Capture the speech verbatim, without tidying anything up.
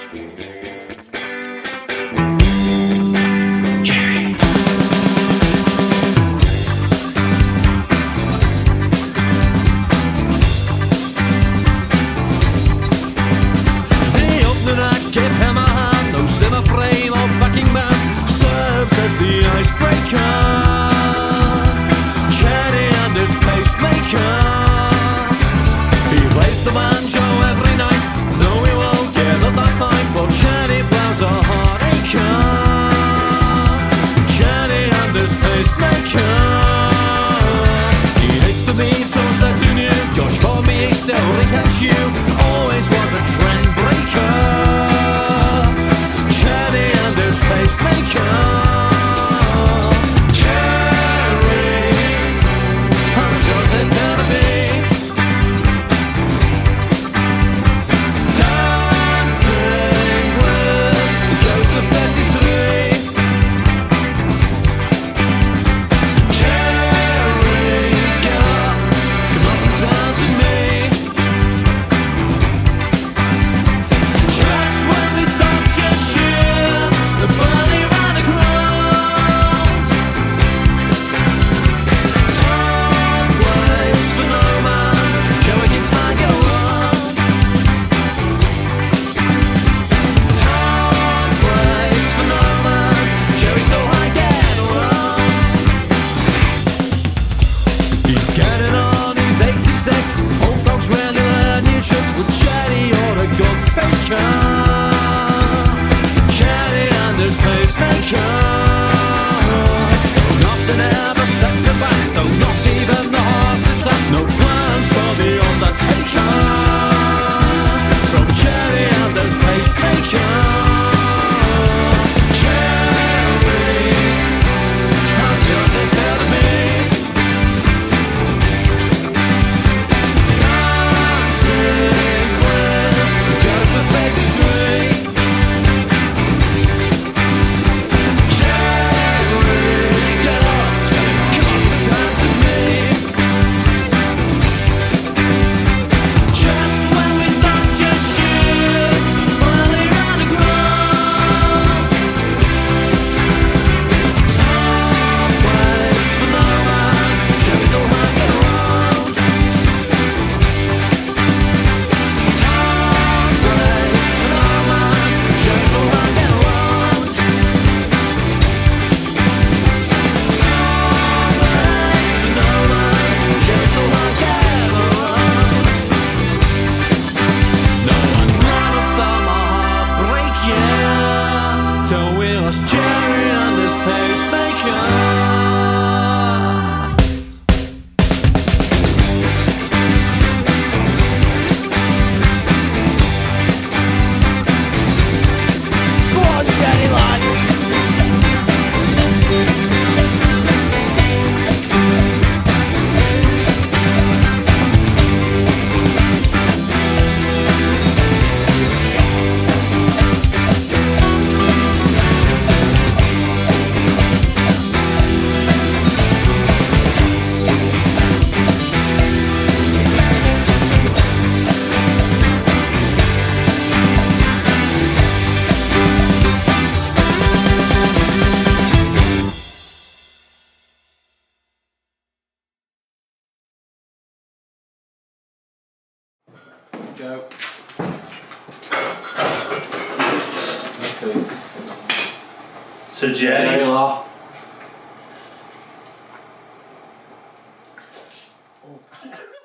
Gerry. The opening act gave him a hand, no zimmer frame or backing man, serves as the icebreaker. Gerry and his Pacemaker. He plays the banjo every night, no he won't give up that fight, for Gerry blows a heartacher. Gerry and his Pacemaker. He hates the Beatles, that's who knew. Josh for me, he still recants you. Always was a trend breaker. Gerry and his Pacemaker. Gerry, how does it gonna be? He's getting on his eighty-six. Old dogs rarely learn new tricks, but Gerry or a good faker. Gerry and his Pacemaker. Nothing ever sets him back, though not even the heart attack. No plans for the undertaker. From Gerry and his Pacemaker. Gerry, how does it feel to me? Gerry and his Pacemaker. Go on, Gerry, lad. Go. Okay. To Gerry. Gerry.